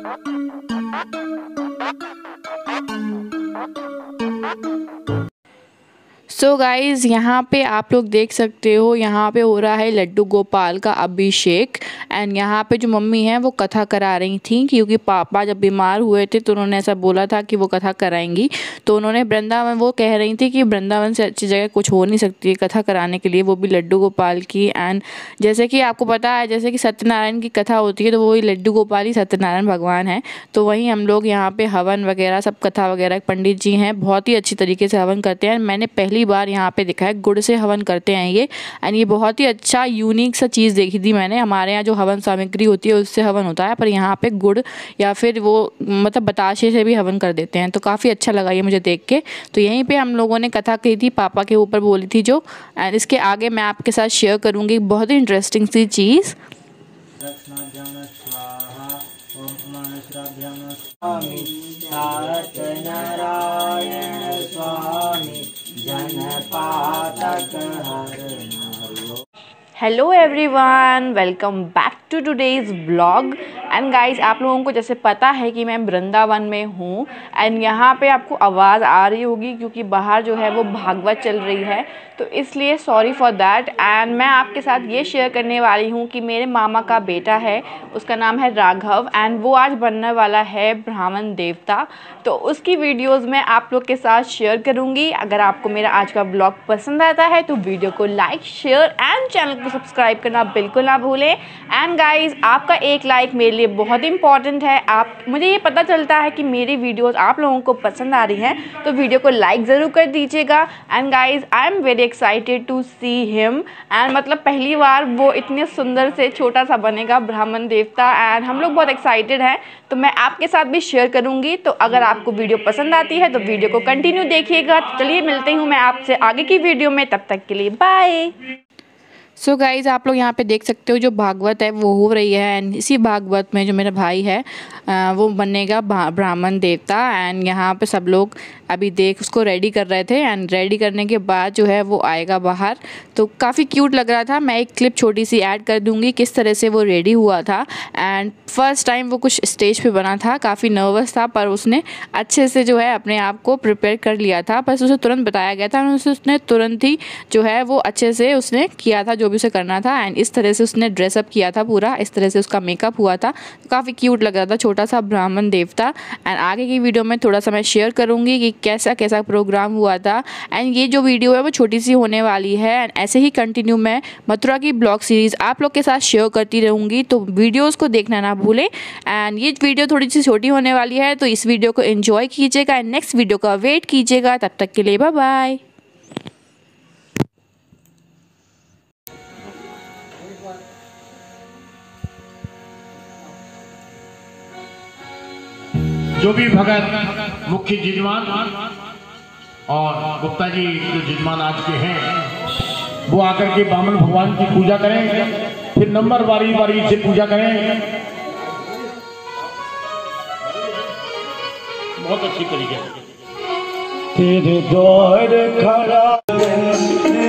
So guys, यहाँ पे आप लोग देख सकते हो, यहाँ पे हो रहा है लड्डू गोपाल का अभिषेक। एंड यहाँ पे जो मम्मी हैं वो कथा करा रही थी, क्योंकि पापा जब बीमार हुए थे तो उन्होंने ऐसा बोला था कि वो कथा कराएंगी। तो उन्होंने वृंदावन, वो कह रही थी कि वृंदावन से अच्छी जगह कुछ हो नहीं सकती है कथा कराने के लिए, वो भी लड्डू गोपाल की। एंड जैसे कि आपको पता है, जैसे कि सत्यनारायण की कथा होती है तो वही लड्डू गोपाल ही सत्यनारायण भगवान है। तो वहीं हम लोग यहाँ पे हवन वगैरह सब कथा वगैरह, पंडित जी हैं बहुत ही अच्छी तरीके से हवन करते हैं। मैंने पहली बार यहाँ पे देखा है गुड़ से हवन करते हैं ये। एंड ये बहुत ही अच्छा यूनिक सा चीज़ देखी थी मैंने। हमारे यहाँ जो हवन सामग्री होती है उससे हवन होता है, पर यहाँ पे गुड़ या फिर वो मतलब बताशे से भी हवन कर देते हैं। तो काफ़ी अच्छा लगा ये मुझे देख के। तो यहीं पे हम लोगों ने कथा की थी, पापा के ऊपर बोली थी जो। एंड इसके आगे मैं आपके साथ शेयर करूँगी बहुत ही इंटरेस्टिंग सी चीज़। नारायण स्वामी जनपातक hello everyone, welcome back to today's vlog. And guys, आप लोगों को जैसे पता है कि मैं वृंदावन में हूँ। एंड यहाँ पे आपको आवाज़ आ रही होगी क्योंकि बाहर जो है वो भागवत चल रही है, तो इसलिए सॉरी फॉर दैट। एंड मैं आपके साथ ये शेयर करने वाली हूँ कि मेरे मामा का बेटा है, उसका नाम है राघव। एंड वो आज बनने वाला है ब्राह्मण देवता, तो उसकी वीडियोज़ मैं आप लोग के साथ शेयर करूँगी। अगर आपको मेरा आज का ब्लॉग पसंद आता है तो वीडियो को लाइक, शेयर एंड चैनल को सब्सक्राइब करना बिल्कुल ना भूलें। एंड गाइस, आपका एक लाइक मेरे लिए बहुत इंपॉर्टेंट है। मुझे ये पता चलता है कि मेरी वीडियोस आप लोगों को पसंद आ रही हैं, तो वीडियो को लाइक ज़रूर कर दीजिएगा। And guys, I am very excited to see him. And मतलब पहली बार वो इतने सुंदर से छोटा सा बनेगा ब्राह्मण देवता। एंड हम लोग बहुत एक्साइटेड हैं, तो मैं आपके साथ भी शेयर करूँगी। तो अगर आपको वीडियो पसंद आती है तो वीडियो को कंटिन्यू देखिएगा। चलिए मिलती हूँ मैं आपसे आगे की वीडियो में, तब तक के लिए बाय। सो गाइज़, आप लोग यहाँ पे देख सकते हो जो भागवत है वो हो रही है। एंड इसी भागवत में जो मेरा भाई है वो बनेगा ब्राह्मण देवता। एंड यहाँ पे सब लोग अभी देख उसको रेडी कर रहे थे। एंड रेडी करने के बाद जो है वो आएगा बाहर, तो काफ़ी क्यूट लग रहा था। मैं एक क्लिप छोटी सी ऐड कर दूँगी किस तरह से वो रेडी हुआ था। एंड फर्स्ट टाइम वो कुछ स्टेज पे बना था, काफ़ी नर्वस था, पर उसने अच्छे से जो है अपने आप को प्रिपेयर कर लिया था। बस उसे तुरंत बताया गया था, उसने तुरंत ही जो है वो अच्छे से उसने किया था जो भी उसे करना था। एंड इस तरह से उसने ड्रेसअप किया था पूरा, इस तरह से उसका मेकअप हुआ था। काफ़ी क्यूट लग रहा था छोटा सा ब्राह्मण देवता। एंड आगे की वीडियो में थोड़ा सा मैं शेयर करूँगी कि कैसा कैसा प्रोग्राम हुआ था। एंड ये जो वीडियो है वो छोटी सी होने वाली है। एंड ऐसे ही कंटिन्यू मैं मथुरा की ब्लॉग सीरीज़ आप लोग के साथ शेयर करती रहूँगी, तो वीडियोज़ को देखना ना भूलें। एंड ये वीडियो थोड़ी सी छोटी होने वाली है, तो इस वीडियो को एंजॉय कीजिएगा एंड नेक्स्ट वीडियो का वेट कीजिएगा। तब तक के लिए बाय बाय। जो भी भगत मुख्य जजमान और गुप्ता जी जो जजमान आज के हैं, वो आकर के बामन भगवान की पूजा करें, फिर नंबर वारी वारी से पूजा करें, बहुत अच्छी तरीके से। तेरे दौर खड़ा